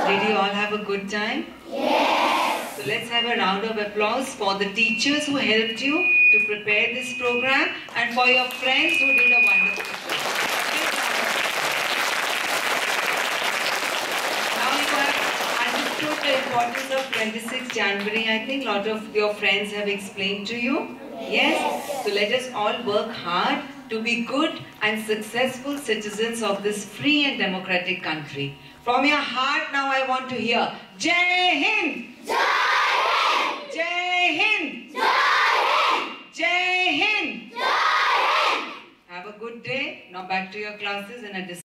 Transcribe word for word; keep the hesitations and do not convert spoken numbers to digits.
Did you all have a good time? Yes. So let's have a round of applause for the teachers who helped you to prepare this program and for your friends who did a wonderful job. Now you have understood the importance of twenty-sixth January. I think a lot of your friends have explained to you. Yes? So let us all work hard to be good and successful citizens of this free and democratic country. From your heart now I want to hear Jai Hind! Jai Hind! Jai Hind! Have a good day. Now back to your classes in a